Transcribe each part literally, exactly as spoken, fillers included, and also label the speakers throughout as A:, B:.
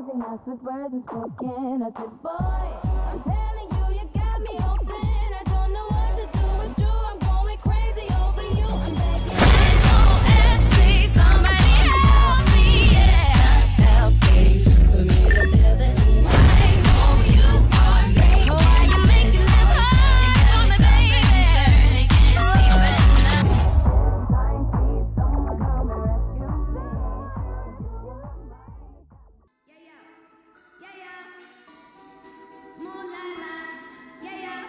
A: and that's with words unspoken. I said, boy, I'm telling you, you got me open. I don't know what to do, it's true, I'm going crazy over you. I'm begging, S O S, please, somebody help me, yeah. Help me, for me to feel this way. Oh, you are me. Why you making this hard for me, baby? Turn it, can't see better now. Someone come and rescue me. Yeah, yeah, moonlight, yeah, yeah.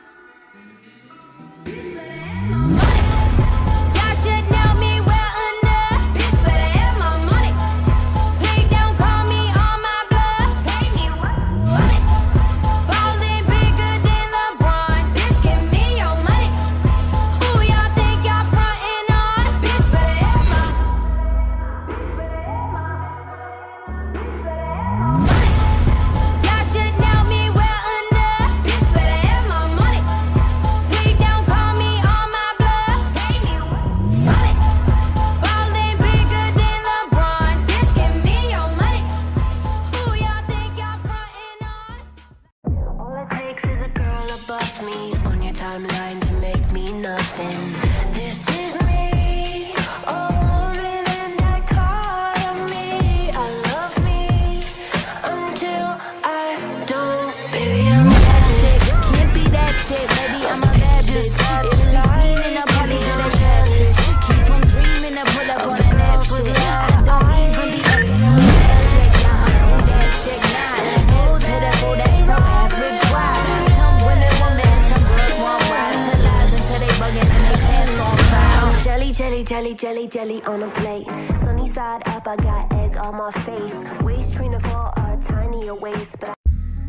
A: Bitch better have my money. Y'all should know me well enough. Bitch better have my money. Please don't call me on my bluff. Pay me what? Money. Ballin' bigger than LeBron. Bitch, give me your money. Who y'all think y'all frontin' on? Bitch better have my. Bitch better have my. Bitch better have my money. Y'all should know me well enough. Bitch better have my money. Please don't call me on my bluff. Pay me money. Ballin' bigger than LeBron. Bitch, give me your money. Who y'all think y'all frontin' on?
B: All it takes is a girl above me on your timeline to make me nothing. This is me, a woman in that card of me. I love me until I don't. Baby, I'm that shit. Can't be that shit, baby. I'm a bad bitch. If you seen in a party, do that catfish. Keep on dreaming to pull up on that Netflix. I don't even be asking for that shit. Nah, who that shit? Nah, it's pitiful, that's so average. Why? Some women want men, some girls want wise. To lies until they bugging and they pants on fire. Jelly, jelly, jelly, jelly, jelly on a plate. Sunny side up, I got egg on my face. Waist trainer for a tinier waist, but I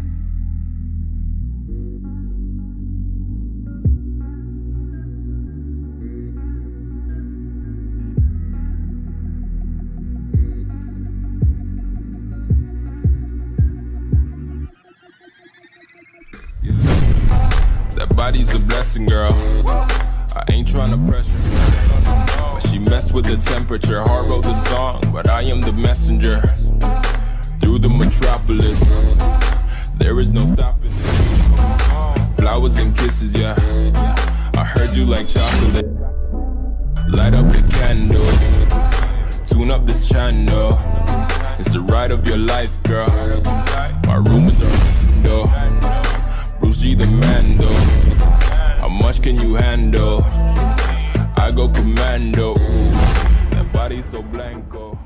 C: That body's a blessing, girl. I ain't tryna pressure her, but she messed with the temperature. Heart wrote the song, but I am the messenger. Through the metropolis, there is no stopping this. Flowers and kisses, yeah. I heard you like chocolate. Light up the candles, tune up this channel. It's the ride of your life, girl. My room is a window. Bruce G the Mando. How much can you handle? I go commando. That body so blanco.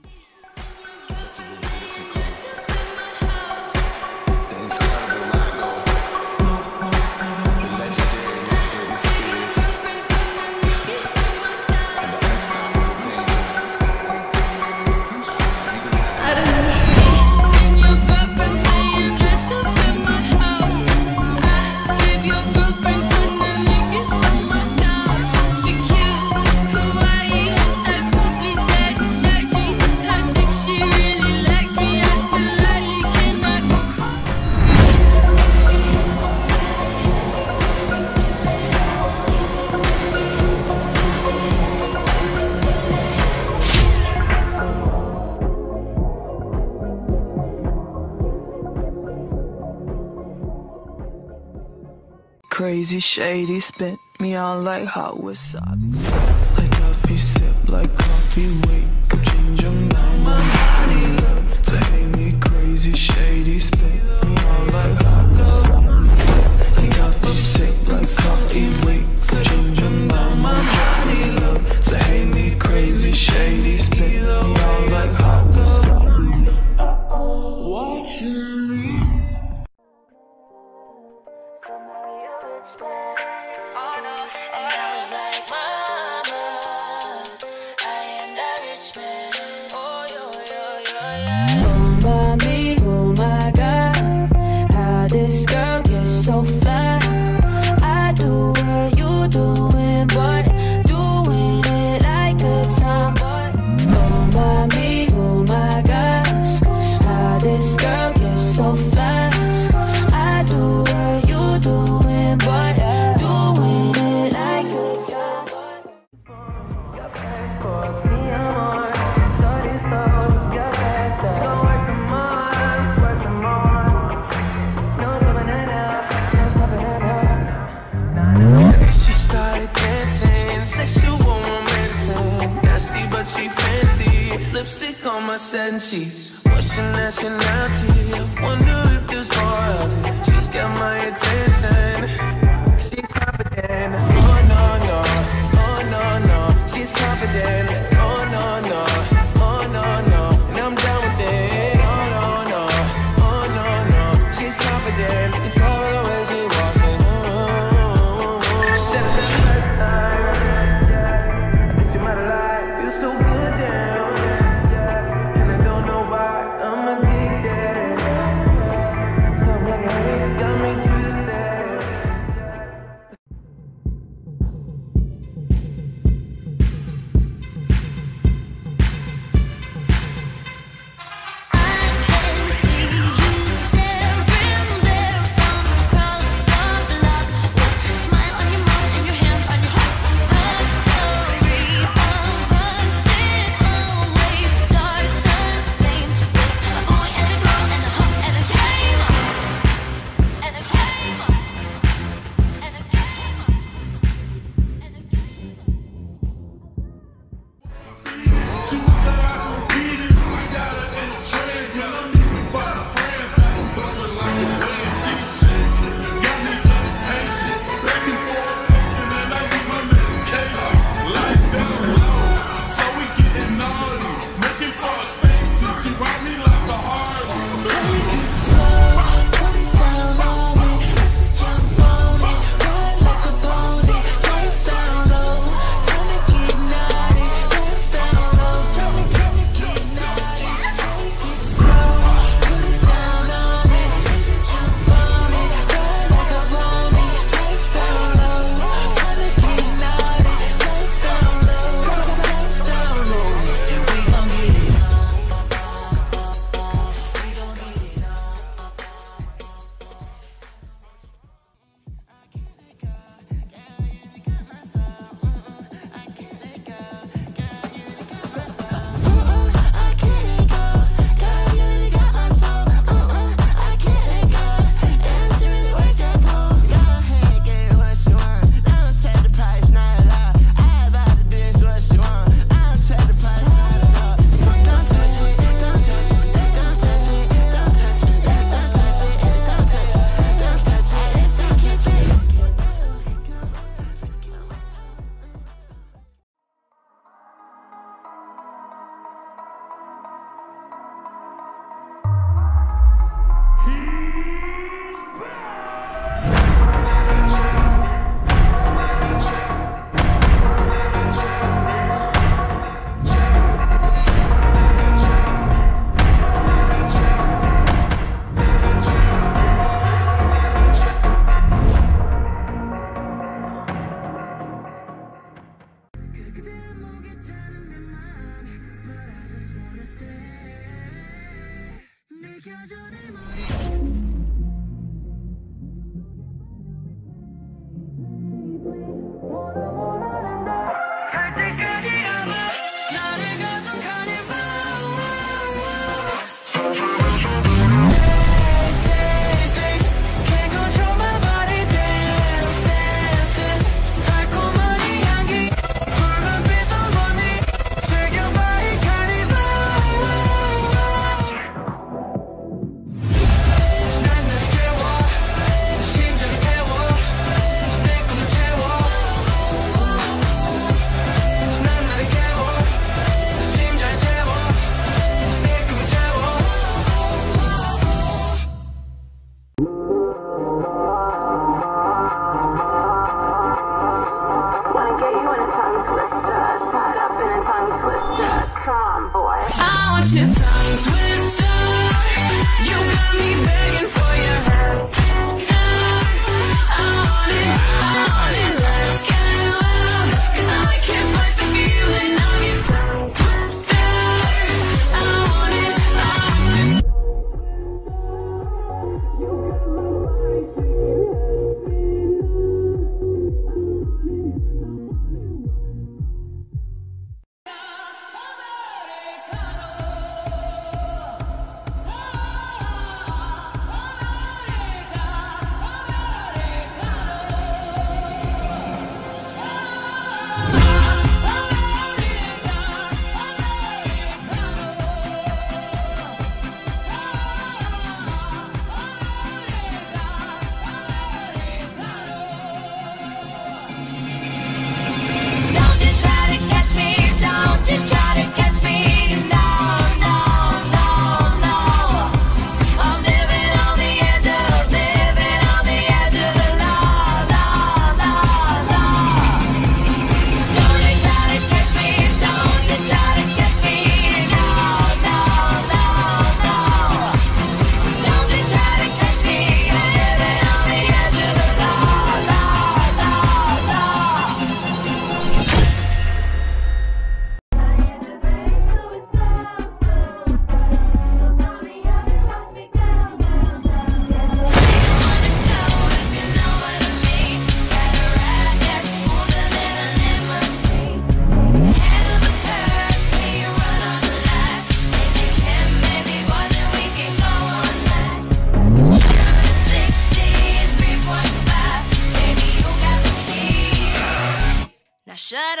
D: Crazy, shady, spit me on like hot wasabi. Like coffee, sip like coffee, wait, could change your mind. My body love to hate me, crazy, shady, spit me on like hot wasabi. Like coffee, sip like coffee, wait, could change your mind. My body love to hate me, crazy, shady, spit me on like hot wasabi. Watching me.
B: And I was like, mama, I am the rich man.
D: lipstick on my satin sheets. What's your nationality? I wonder if there's more of it. She's got my attention. She's confident. Oh no no, oh no no. She's confident. Oh no no, oh no no. And I'm down with it. Oh no no, oh no no. She's confident. You tell her the way she walks in. Mm-hmm. She said it the first time. Yeah, I bet you might lie. Feel so good down. Yeah, and I don't know why I'm addicted. Something like a hate got me twisted.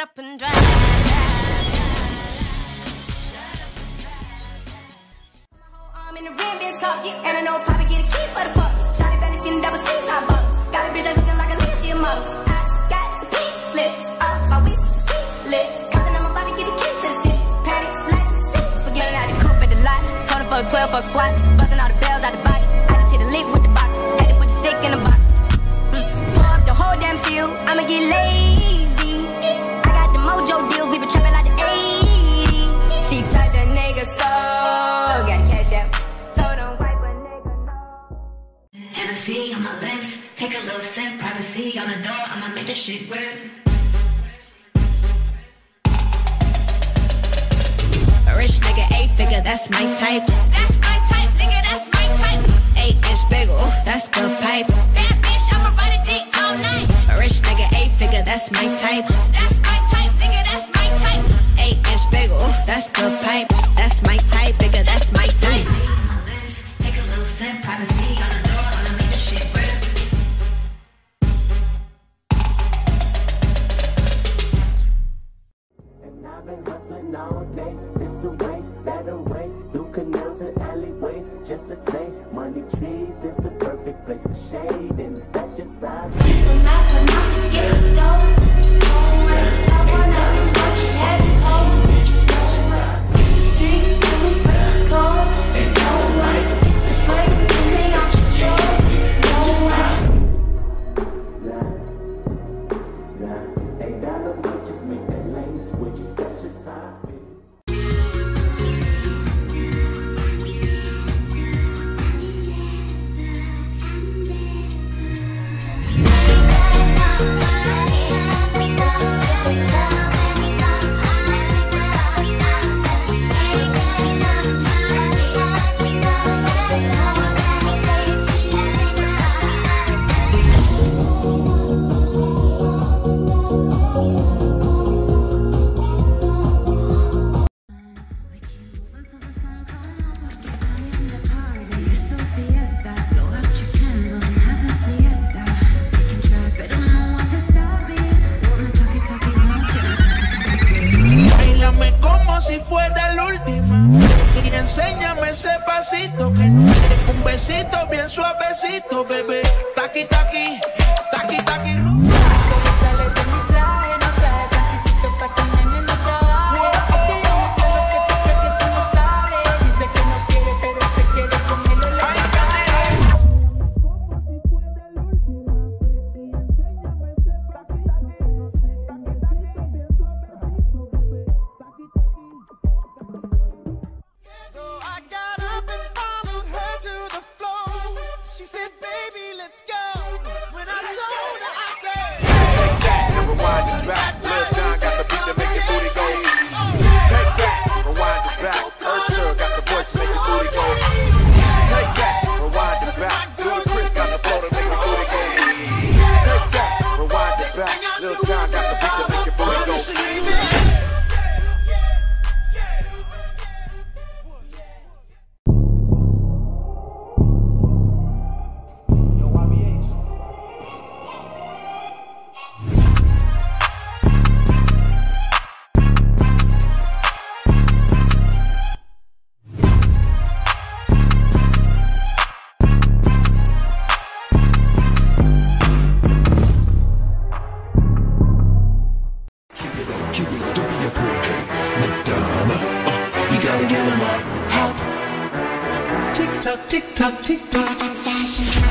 A: up and drive. I'm in the rim, bitch talking, and I know Papa get a key for the fuck. Shotty better see the double C's I bought. Got a bitch that looking like a leaf, she a model. I got the pink slip up my waist, ski lit. Counting on my body, give the key to the city. Patty, black, see, forgetting out the coupe at the lot. Told her fuck twelve, fuck SWAT, busting all the bells out the box. I just hit a lick with the box, had to put the stick in the box. Mm. Pour up the whole damn field, I'ma get lazy. I got the mojo deals, we been trapping like the eighties. She said the nigga so got cash out. Told him wipe a nigga no.
E: Hennessy on my lips, take a little sip, privacy on the door, I'ma make this shit work.
B: A rich nigga, eight figure, that's my type.
A: That's my type, nigga, that's my type.
B: Eight inch bagel, that's the pipe.
A: That bitch, I'ma ride a dick all night.
B: A rich nigga, eight figure, that's my type.
A: That's my type, nigga, that's my type.
B: Eight inch bagel, that's the pipe. That's my type, nigga, that's my type.
E: On my lips, take a little sip, privacy on the door, I'ma make this shit work.
F: And I've been hustling all day, this away, that away, through canals and alleyways, just to say, money trees is the perfect place for shade, and that's just how I feel. Ain't got no much, just make that lane switch, that's just how I feel.
G: Bailame como si fuera la última y enséñame ese pasito que no es un besito bien suavecito, bebé. Taqui taqui, taqui taqui.
H: Sale de mi traje, no traje tanquecito pa' que nene no trabaje. Es que yo no sé lo que tú crees que tú no sabes. Dice que no quiere, pero se quiere con él.
G: So I got up and followed her to the floor. She said, baby, let's go. When I told her, I said,
I: take that and rewind it back. Lil Jon got the beat to make your booty go. Take that, rewind it back. Usher got the voice to make your booty go. Take that, rewind it back. Ludacris got the flow to make your booty go. Take that, rewind it back. Lil Jon got the beat to make your booty go.
G: tick tock, tick tock.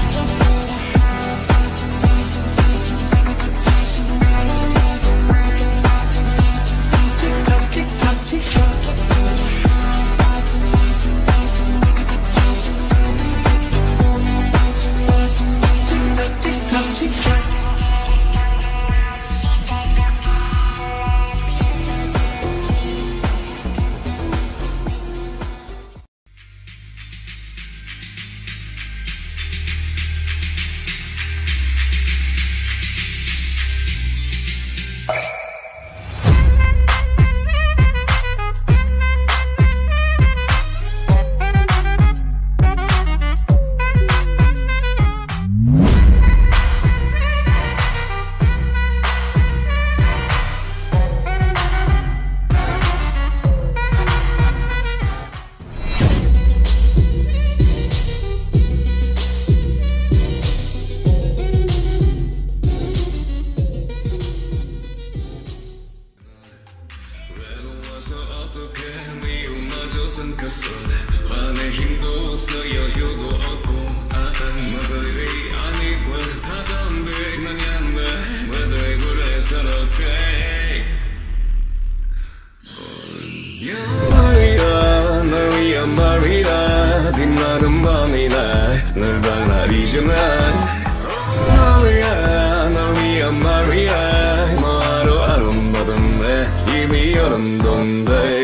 J: 화내 힘도 없어 여유도 없고 아무들이 아니고 하던데 난이 안돼 왜 그래 서럽게 말이야 널 위한 말이야 빛나는 밤이나 널 발라리지만 말이야 널 위한 말이야 뭐하러 아름다던 내 이미 여름 동대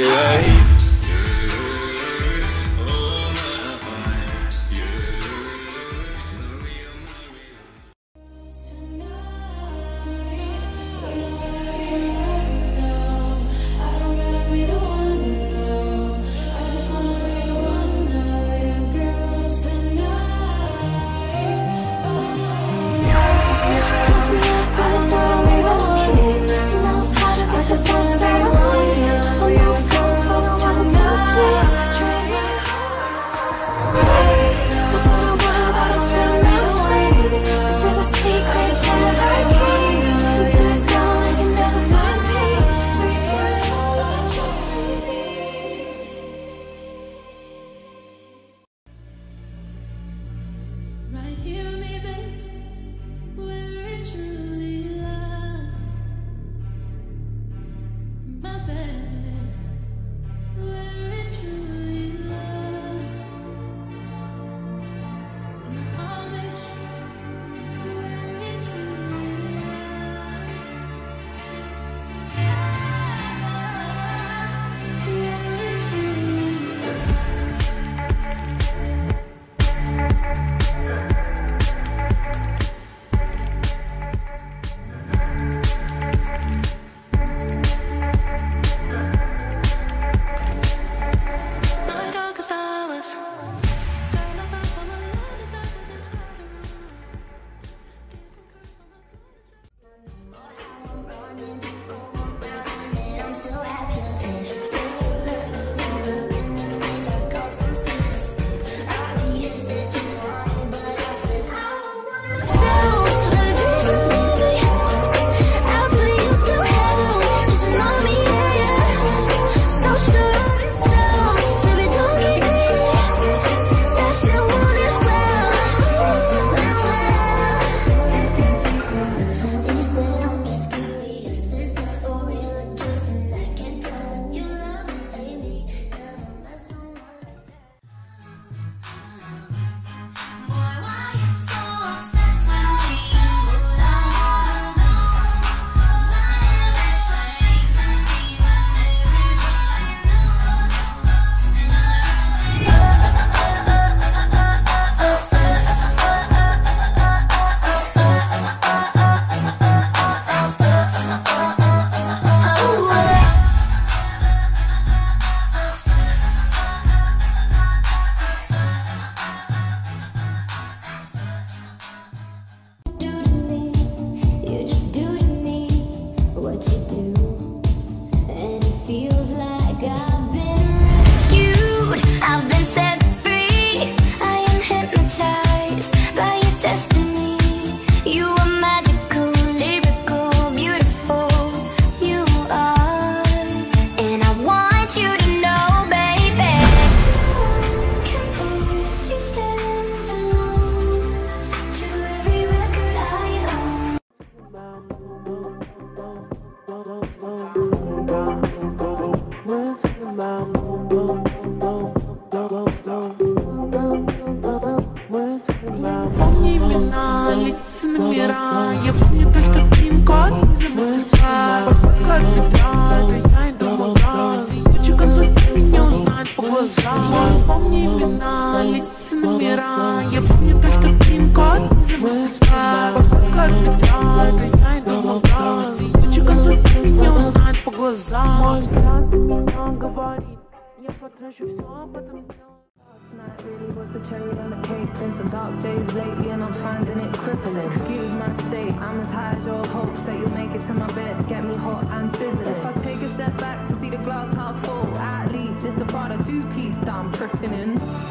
G: Помни имена, лица номера. Я помню только пин-код из мастерства. Походка от метро, это я иду в газ. Лучше консультант меня узнает по глазам. Мой взгляд за меня говорит. Я потрачу все, а потом сделаю.
K: Night really was the cherry on the cake. Been some dark days lately and I'm finding it crippling. Excuse my state, I'm as high as your hopes that you'll make it to my bed, get me hot and sizzling. If I take a step back to see the glass half full, at least it's the Prada two-piece that I'm tripping in.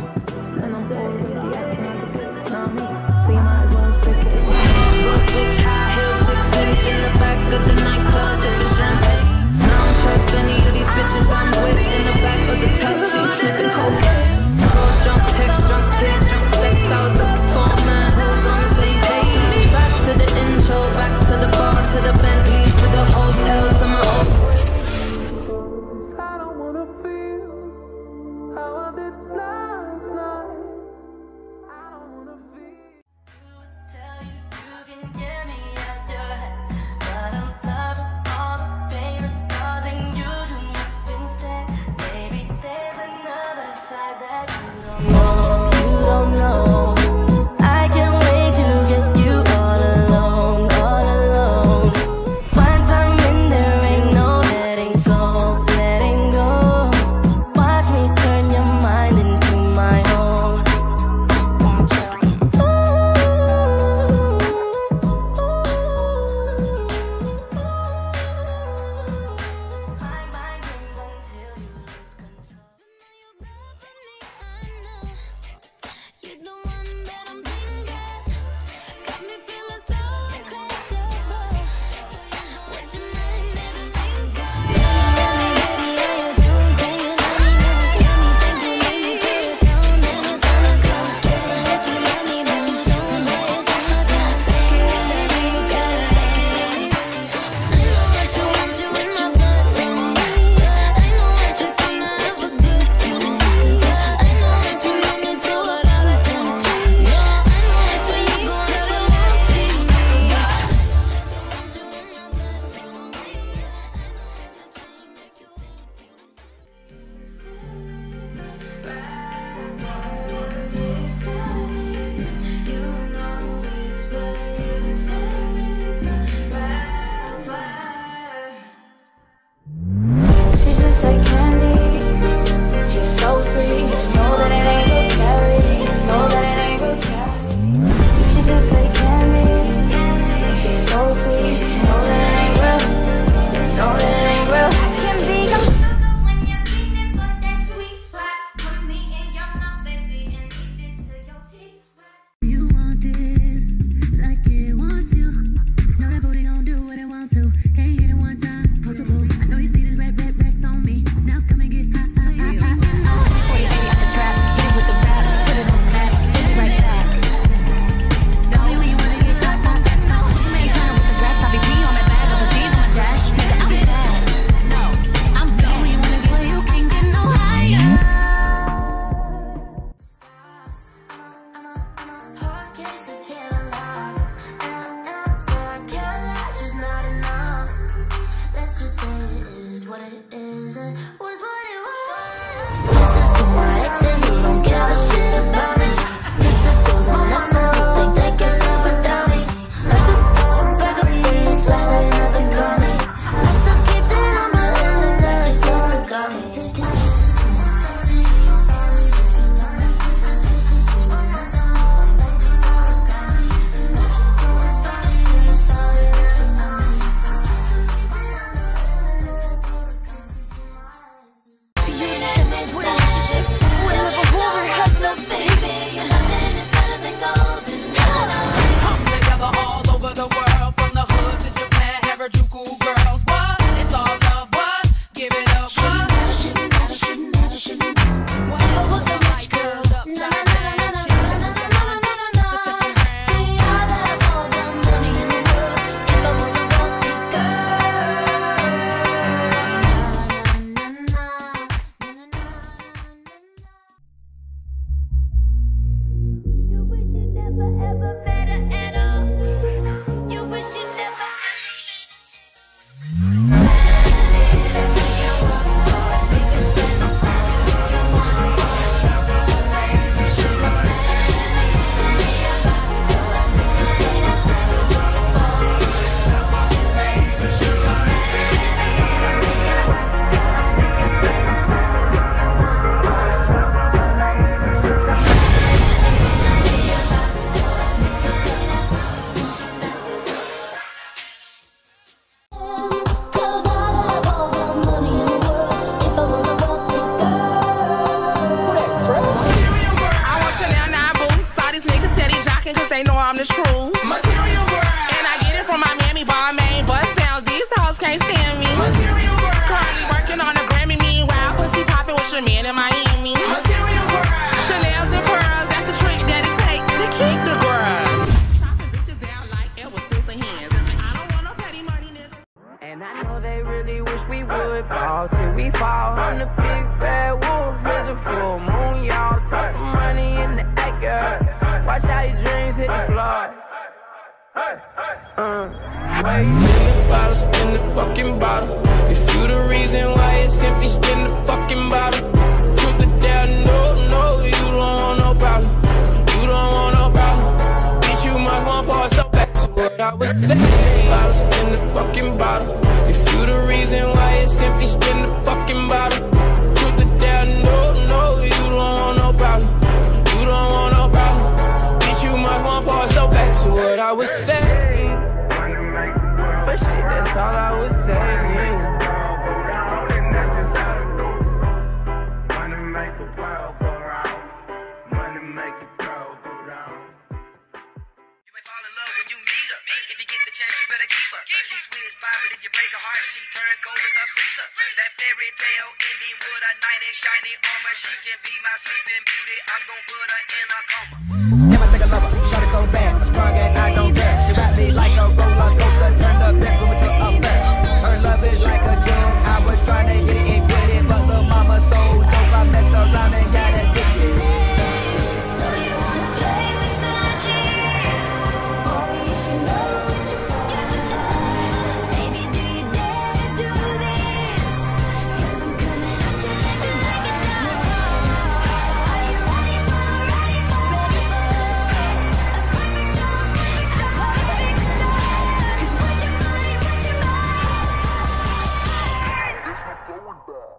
K: And I'm already acting like a bitch, know me, so you might as well stick it in. Road bitch, high heels, six inch in the back of the nightclub, sipping champagne. I don't trust any of these bitches I'm with in the back of the taxi, sniffing cocaine. to the Bentley, to the hotel, to my own.
D: I don't wanna feel how I did last night. I don't wanna feel.
B: Tell you you can get me out your head, but I'm loving all the pain and causing you too much instead. Maybe there's another side that you don't know, you don't know. I can't wait to get you all alone, all alone. Once I'm in there, ain't no letting go, letting go. Watch me turn your mind into my own.
A: You're the one that I'm thinking. Got me feeling so uncomfortable. Would you mind never letting go? Tell me, baby, how you doing? Can you let me know? Got me thinking, let me put it down, then it's gonna go. That you love me, but you don't know it's just my job. Take it or leave it, you gotta take it or leave it. I know what you want, you in my blood from me. I know what you see, now have a good time. I know that you love me too, but all I do is see. I know that you ain't gonna ever let me see. I want you in my blood from me. I know that your chain make you
K: She's just like candy. She's so sweet. Know that it ain't no cherry. Know that it ain't no cherry. She's just like candy. She's so sweet. Know that it ain't real. Know that it ain't real.
A: I can be your sugar when you're feeling, but that sweet spot. Put me in your mouth, baby, and eat it till your teeth rot.
K: You want this like it wants you. Know that booty gon' do what it wants to. Can't hit it one time. Multiple. I know you see this red, red, red on me. Now come and get high, high, high, high. forty, baby, out the trap. Get it with the rap. Put it on the map. Hit it right back. Know me when you wanna get back on that. No, you ain't trying with the rest. I be pee on that bag of the cheese on my dash. Nigga, I'm bad. No, I'm bad. When you wanna get where you can't get no higher.
B: Hard case that can't unlock. And answer I can't lie, just not enough. Let's just say it is what it is. It was what it was. This is for my exes who don't give a shit about me. This is for my numbers who think they can live without me. Back up, back up in this life that nothing got me. I still keep the number in the that it used to got me.
A: You wish you never ever met her at all. You wish you never.
G: They know I'm the truth. Material world. And I get it from my Miami Balmain bust downs. These hoes can't stand me. Material world. Currently working on a Grammy. Meanwhile, pussy popping with your man in Miami. Material world. Chanel's and pearls. That's the trick that it takes to keep the girl. Chopping bitches down like Edward Scissorhands. I don't want no petty money.
L: White dreams hit the floor. Uh, wait, in the bottle, spin the fucking bottle. If you the reason why it's empty, spin the fucking bottle. Truth or dare, no, no, you don't want no problem. You don't want no problem. Bitch, you must want pause, so back to what I was saying. Bottle, spin the fucking bottle. If you the reason why it's empty, spin the fucking bottle. Truth or dare, no, no, you don't want no problem. You don't want no problem. Bitch, you must want pause, so back to what I was saying. But shit, that's all I was saying.
M: She's sweet as pie, but if you break her heart, she turns cold as a freezer. That fairy tale ending with a knight in shiny armor. She can be my sleeping beauty. I'm gon' put her in a coma.
N: Never think I love her, shot it so bad, I sprung and I don't care. She rap me like a roller coaster, turned the bedroom into a fair. Her love is like a drug, I was trying to hit it and quit it, but the mama so dope, I messed around and got addicted.
A: So you wanna play with magic? Boy, you should know what you're fucking for. Baby, do you dare to do this? 'Cause I'm coming at you like a dragon now. Are you ready for, ready for, ready for a perfect storm? It's a perfect storm. 'Cause what's your mind, what's your mind? There's no going back.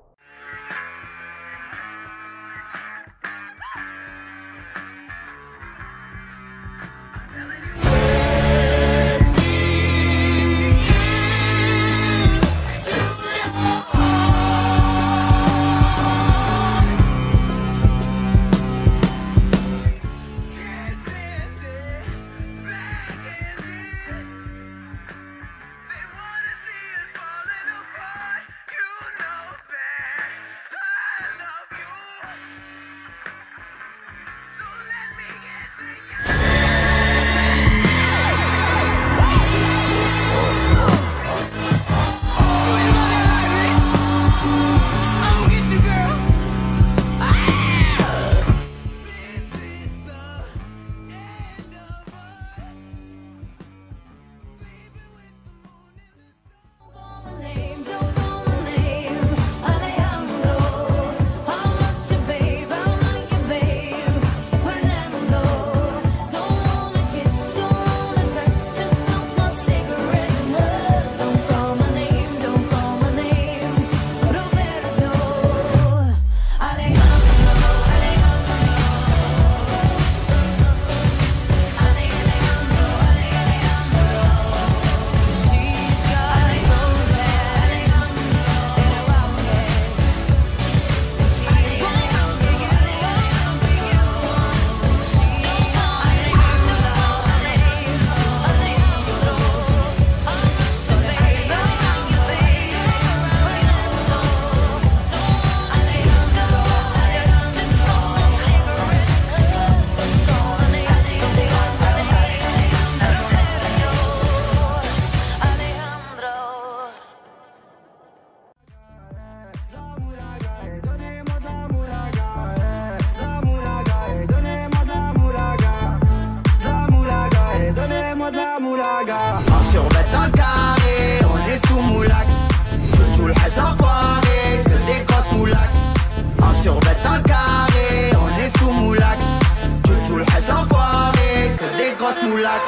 N: En survêt en carré, on est sous moulax. Tout le reste enfoiré, que des grosses moulax. En survêt en carré, on est sous moulax. Tout le reste enfoiré, que des grosses moulax.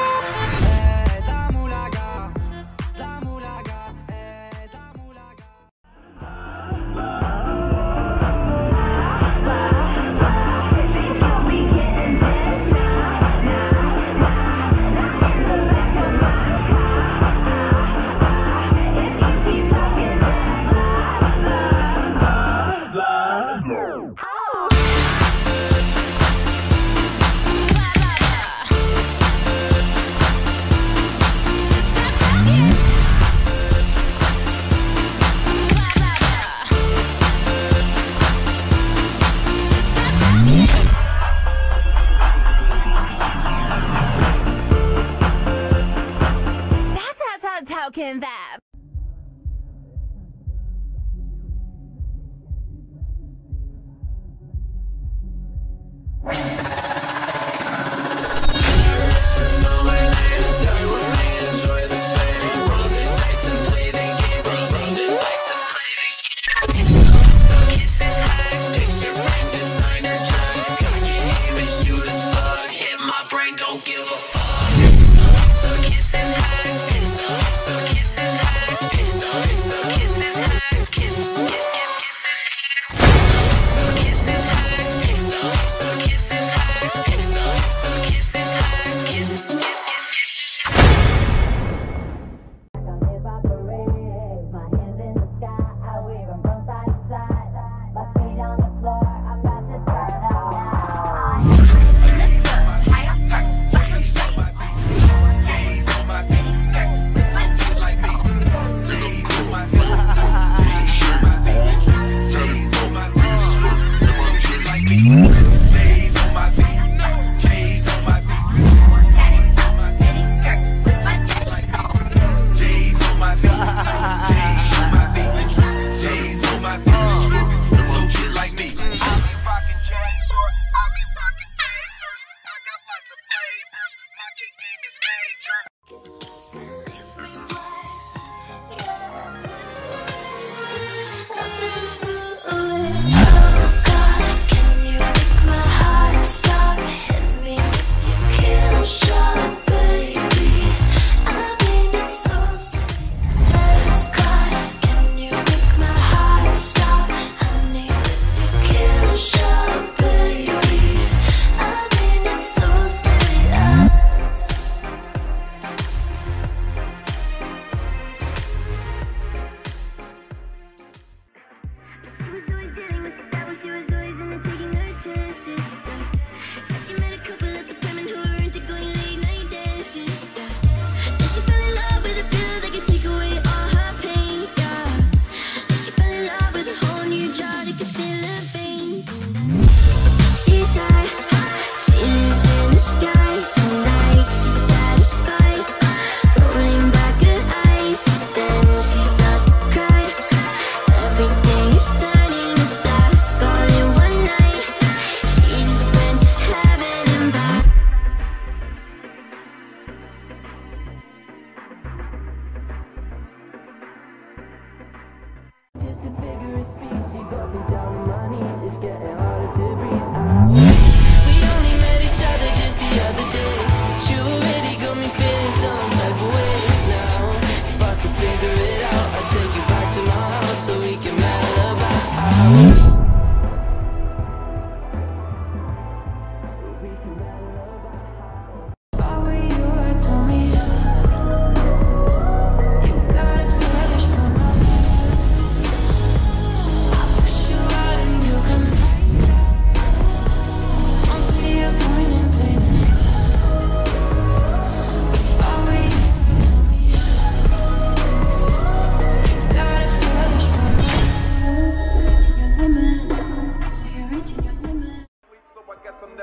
A: Talking that.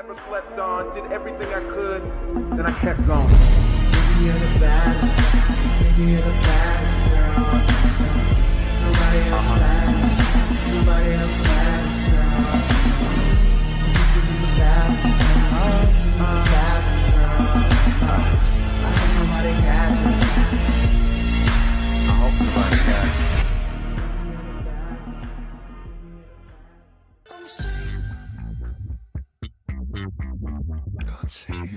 I: never slept on, did everything I could, then I kept going.
O: Maybe you're the baddest, maybe you're the baddest girl. Nobody else matters, nobody else matters, girl. I'm kissing in the bathroom, I'm kissing in the bathroom, girl. I hope nobody catches.
I: I hope nobody catches.
O: Can't see.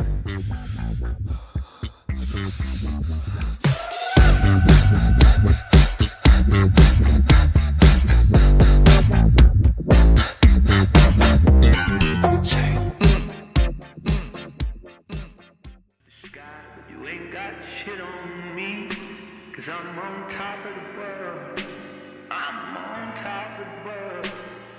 P: You ain't got shit on me, cause I'm on top of the world. I'm on top of the world.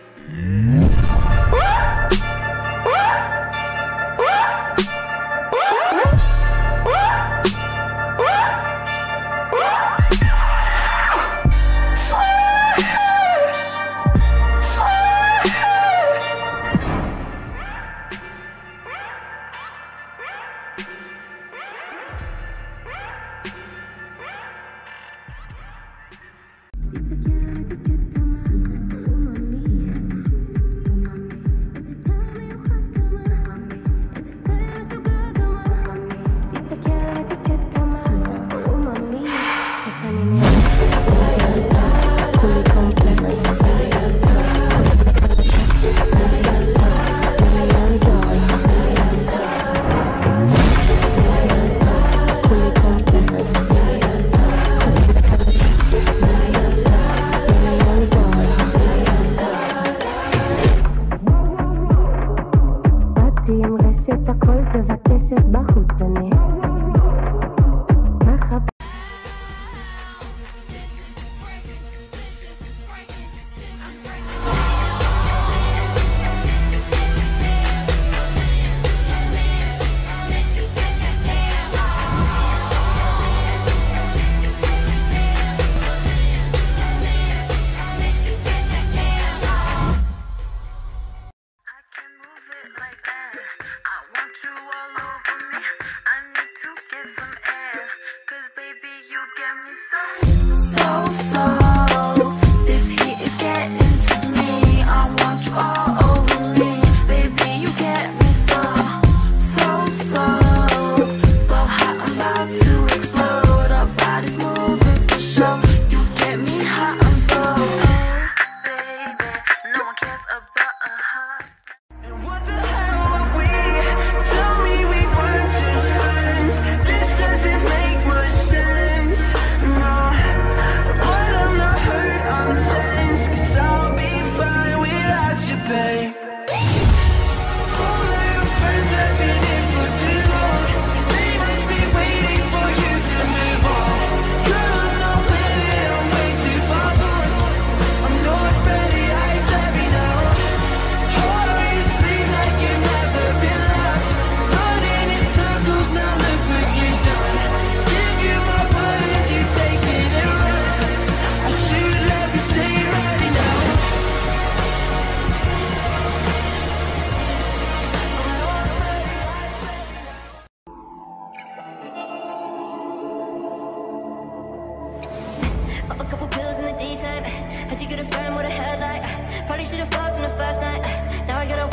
B: Pop a couple pills in the daytime. How'd you get a friend with a headlight? Probably should've fucked on the first night. Now I gotta